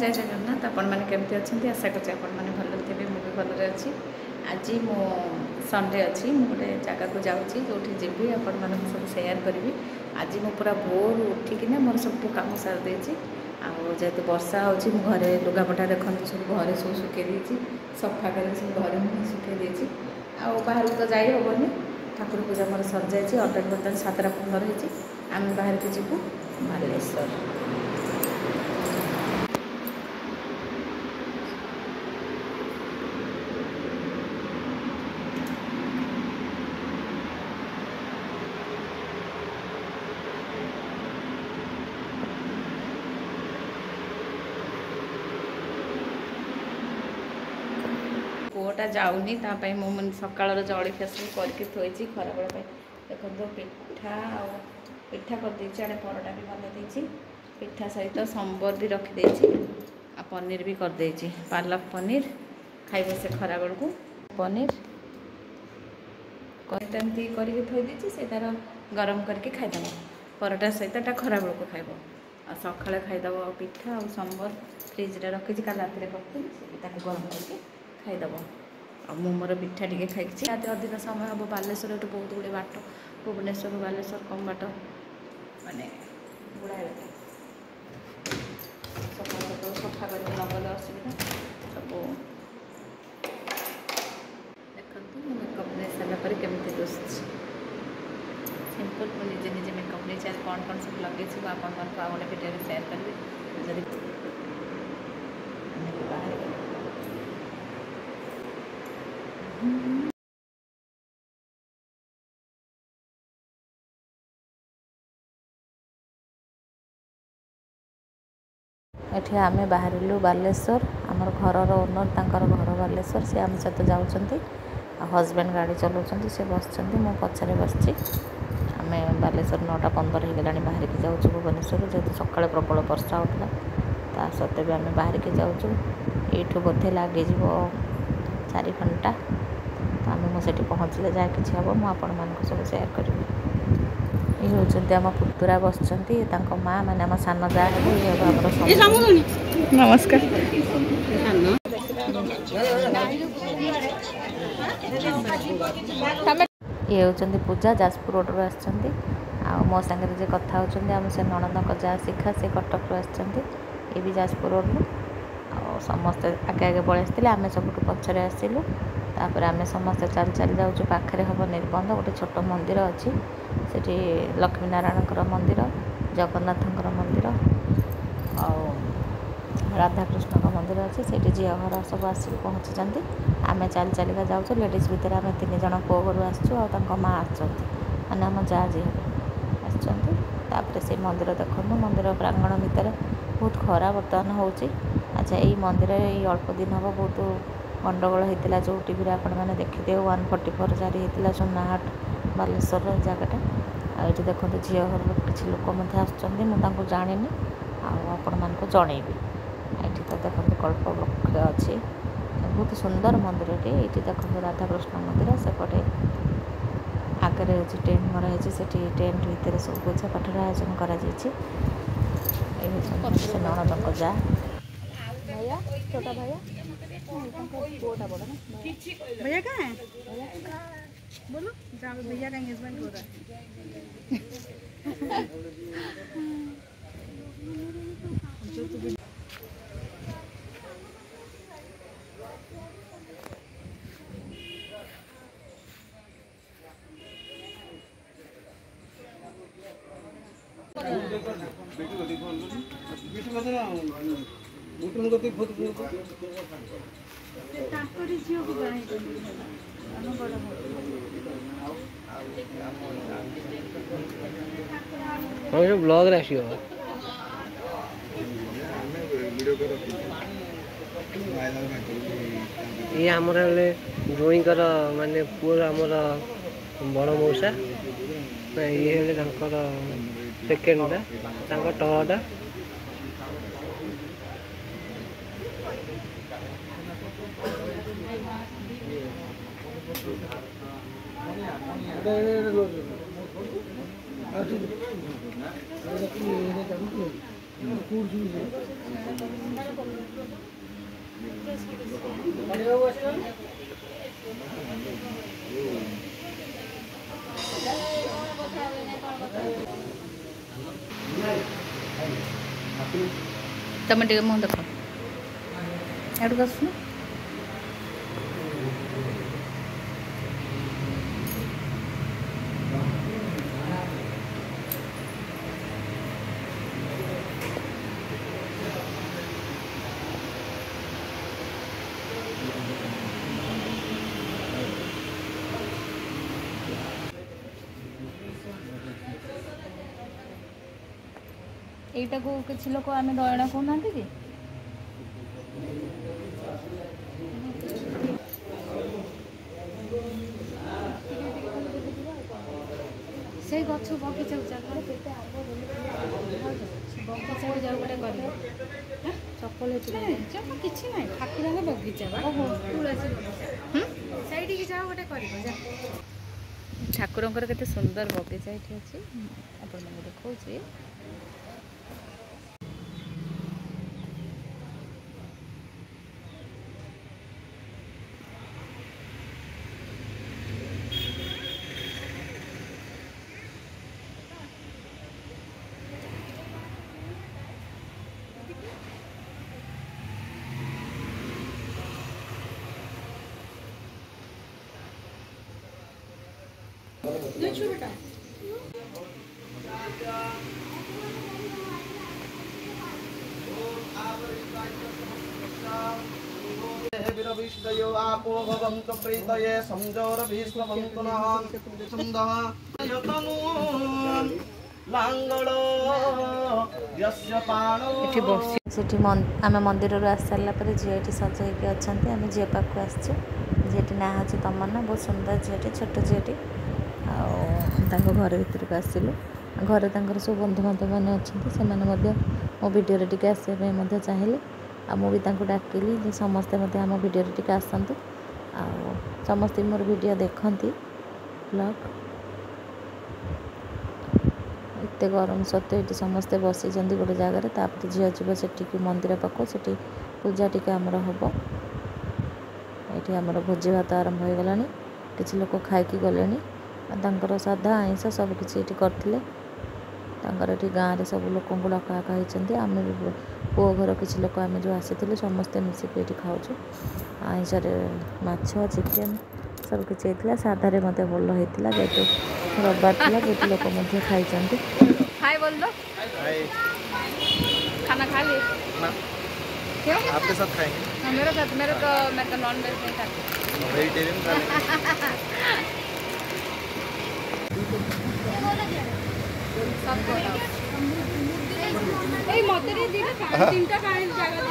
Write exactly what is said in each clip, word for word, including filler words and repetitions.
जय जगन्नाथ आपण मैंने केमती अच्छा आशा कर भल थे मुझे भलरे अच्छी आज मो संडे अच्छी मुझे गोटे जगह को जाऊँगी जो जी आपण मान सब सेयार करी आज मु पूरा भोर उठिकिना मोर सब कम सार देती जेहेतु वर्षा हो घरे लुगापटा देखते सब घरे सब सुखे देती सफा कर सब घरे मुझे सुखे देती बाहर तो जाई हेनी ठाकुर पूजा मोर सर जाइए अलरेडी बर्तमान सातटा पंद्रह होती आम बाहर को जीवु बालेश्वर। पुआटा जाऊनी तापाई मु सकाल जलखिया सब करके थोड़ी खराबेल देखो पिठा आ पिठा करदे आड़े परटा भी बन पिठा सहित संबर भी रखीदे आ पनीर भी करदे पालक पनीर खाइब से खराबेल को पनीर एमती करके थोड़ी से तार गरम करके खाईदब परटा सहित खराबेल को खाइब आ सकाଳେ खाईदब पिठा और संबर फ्रिज रखी काल रात करती गरम करके खाईदब आ मु मोर पिठा टे खाई आज अधिक समय हम बालेश्वर बहुत गुड़े बाट भुवनेश्वर बालेश्वर कम बाट माने गुड़ाए सफा सफा सफा करके नगले असुविधा सब देखते मेकअप नहीं सारापर केमी दुस सिंपल मुझे निजे निजे मेकअप नहीं आज कौन कौन सब लगे आपण मन को गोटे भिडियो सेयार करेंगे जब बाहर एठी आमे बाहरिलु बालेश्वर आमर घर ओनर तांकर घर बालेश्वर से आम सहित जाऊँच हजबैंड गाड़ी चलाउछन्ति से बसछन्ति मो पछरे बसछि आमे बालेश्वर नौटा पंदर हो गलानी बाहर के जाऊँ भुवनेश्वर जेहेतु सकाଳେ प्रबल वर्षा होता ता सत्वे भी आम बाहर के जाऊँ एठू बोधे लगे चार घंटा तो आम मुझे पहुँचले जहाँ कि हम मुझे सब सेयार करी ये होती आम पुतुरा बसचंती माँ मैंने आम सान जा नमस्कार ये होती पूजा जाजपुर रोड रू आ मो सागर जे कथा होती आम से नणंद जा शिखा से कटक रू ये भी जाजपुर रोड रू आ समस्ते आगे आगे पलि आसते आम सब पछरे आसिलु तापर आम समस्ते चल चल जाऊँ पाखे हम निर्बंध गोटे छोट मंदिर अच्छी से लक्ष्मीनारायण मंदिर जगन्नाथ मंदिर आ राधाकृष्ण मंदिर अच्छी से झी घर सब आसिक पहुँची आम चल चलिका जाऊँ लेडीज भितर आम तीन जन पो घर आसुँ माँ आने आम जा जी आसपर से मंदिर देखो मंदिर प्रांगण भितर बहुत खरा बर्तमान हो अच्छा यही मंदिर ये अल्प दिन हम बहुत गंडगोल होता जो टीवी आपण मैंने देखिए वन फोर्टी फोर जारी होता सुनाहाट बालेश्वर जगटा आठी देखो झी घर किसी लोक आसुँच जानी आपण मान जनईबी ये तो देखो कल्प वृक्ष अच्छी बहुत सुंदर मंदिर ये देखो राधाकृष्ण मंदिर सेपटे आगे हूँ टेंट मराई से टेंट भितर सब पूजा पाठर आयोजन कर नणंद जा भैया छोटा भैया छोटा बड़ा भैया कहाँ है बोलो जहाँ पे भैया का एंगेजमेंट हो रहा है जो तो ब्लॉग राशि ये आमर ड्रॉइंग कर माने पुअर आमर बड़ मौसा ये सेकेंडटा टहटा तुम टे मुँह देख एडक आस এইটা को किसी लोक आम दयना कहना कि से गछ बगीचा बगीचा जाऊ गोटे कर चपल किसी ना ठाकुर बगीचा से जाओ गोटे कर ठाकुर के सुंदर बगीचा ये अच्छी आप देखा विरविष्टयो आपो भवन्तु प्रीतये संजोरभीष्मवन्तु नः छन्दः यतनु लाङ्गलो यस्य पाणो सेठी आम मंदिर आस सारा पर झीटी सजाइक अच्छा आम झील पाक आसचु झीटी ना हूँ तमन्ना बहुत सुंदर झीटी छोट झीटी आ घर भीतर को आसलु घरे सब बंधु बांधव मैंने अच्छा से मो भिडियो टी आसपा चाहिए आ मुझे डाकिली समस्ते आम भिडियो टी आसतु आ समस्ते मोर भिडियो देखती ब्लॉग एत गरम सत्वे ये समस्ते बसी गोटे जगार तापर झील जीव से मंदिर पाक से पूजा टी आमर हम ये आमर भोजी भात आरंभ हो गलानी किसी लोक खाई गले तांकर साधा आइंस सब किसी करते ये गाँव में सब लोक डका होती आम पुओ घर किसी लोक आम जो आसी समस्ते मिसिक ये खाऊ आइंस माछ चिकेन सब किसी होता साधारे मत भल होता जेहतु रविवार था बहुत लोक खाई हाय बोल दो खाना खा लिए क्यों आपके साथ खाएंगे मेरे साथ मेरे को मैं तो नॉन वेज नहीं खाती वेजिटेरियन खा लेंगे এই মতেরে দিটা তিনটা পানি জায়গা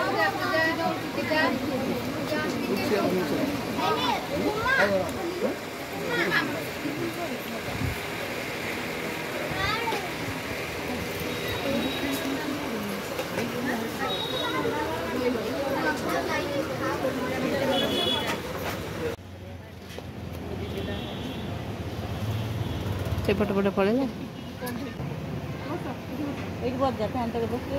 से पट पट पड़ेगा एक बार जाते हैं अंतर बस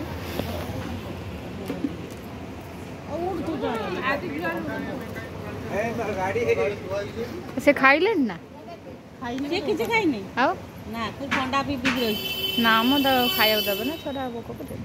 से खाई ले ना से किसी खाई नहीं आओ ना फिर ठंडा भी बिग रही ना मो द खाया दब ना छोड़ा वो को दे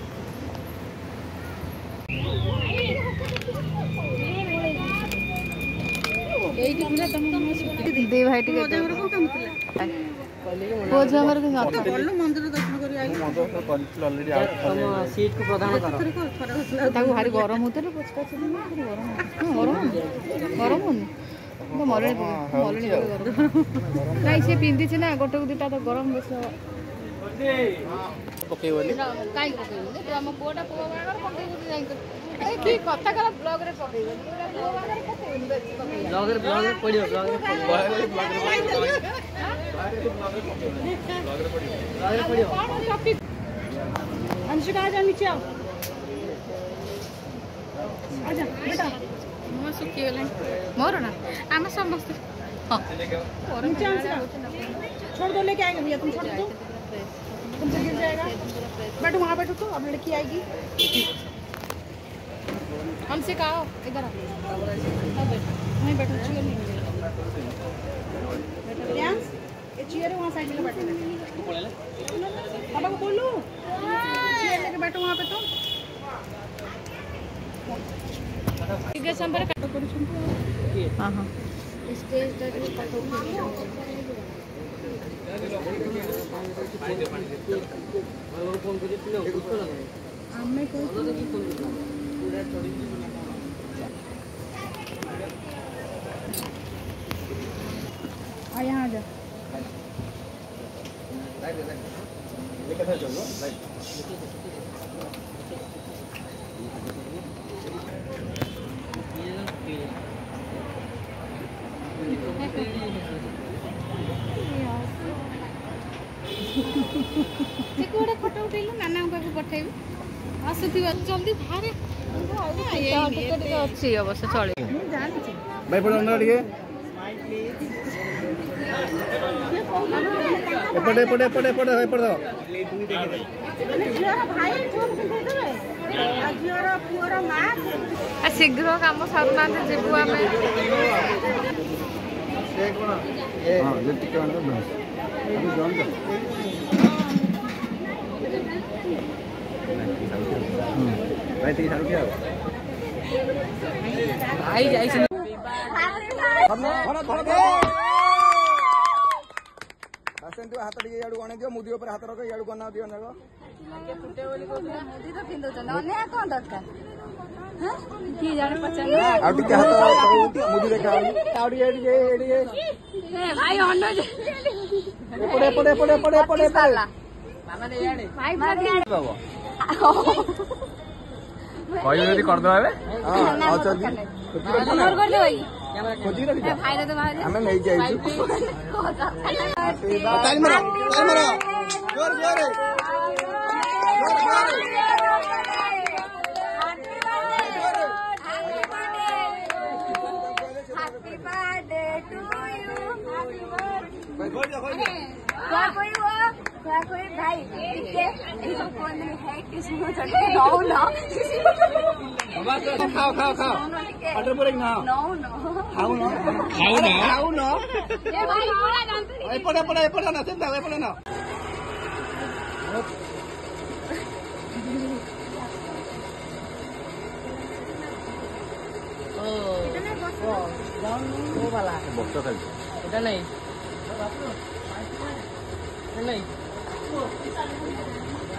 एइटी पूरा तुम दे भाई टिके मोदे घर को काम थिला वो जमर के साथ बोललो मंदिर दर्शन करी आई मंदिर से करितल ऑलरेडी आउट सीट को प्रदान करो ताको भारी गरम होते रे पचका छी ना गरम गरम गरम होनी तो मरणी मरणी गरम नहीं से पिंदी छी ना गोटे दुटा तो गरम बेस पके बोली काई पके तो हम पोटा पो बागर पके जाई ए की कथा करा ब्लॉग रे पके पो बागर पके ब्लॉग रे ब्लॉग रे पडियो ब्लॉग रे पडियो ब्लॉग रे पडियो ब्लॉग रे पडियो अंशुका आजा नीचे आओ आजा बेटा मो सुखी गेलै मोर ना हम समस्त हां नीचे अंशुका छोड़ दो लेके आएगा भैया तुम छोड़ दो तुमसे गिर जाएगा। बैठो वहाँ बैठो तो अब लड़की आएगी। हमसे कहा इधर आओ। वहीं बैठो, चेयर नहीं मिलेगा। प्रियांश, ये चेयर है वहाँ साइड में बैठो। पापा को बोलो चेयर लेके बैठो वहाँ पे। तो हाँ हाँ आ यहाँ आ जा। गोटे फोटो उठेलु नाना पाखु पठेबी आसुथिबा जल्दी बाहर अच्छी अवश्य चले भाई पड़े अंदर टिके एपटे एपटे एपटे एपटे एपटे दो शीघ्र कम सरुना जीवु आम हां ये टिके अंदर अभी जान दो भाई टिके सारू क्या भाई जाई से धर धर दे आसेंतु हाथ टिके याडू गणे दियो मुदी ऊपर हाथ रखो याडू गना दियो नगो के फुटे बोली को मुदी तो पिंदो छ नने कोन दरकार हां की जाने पचन आ टिके हाथ मुदी देखा आउडी एडी एडी ए भाई हन्नो एपटे एपटे एपटे एपटे एपटे मामा ने याडे भाई भाई बाबा कहियो जदी कर दो बे हां अच्छा जी नंबर कर ले भाई खोजी रखी ए भाई रे तो भाई हमें नहीं जाई ताली मारो ताली मारो जोर जोर हैप्पी बर्थडे टू यू खोल जा खोल जा क्या कोई वो क्या कोई भाई ठीक है इसको कौन नहीं है किसको चढ़ नो ना खाओ खाओ खाओ ऑर्डर बोले ना नो नो खाओ ना खाओ ना खाओ ना ये भाई पूरा जानते ए पड़े पड़े पड़े ना चिंता पड़े ना ओ वो वाला बक्सा खाई এটা नहीं नहीं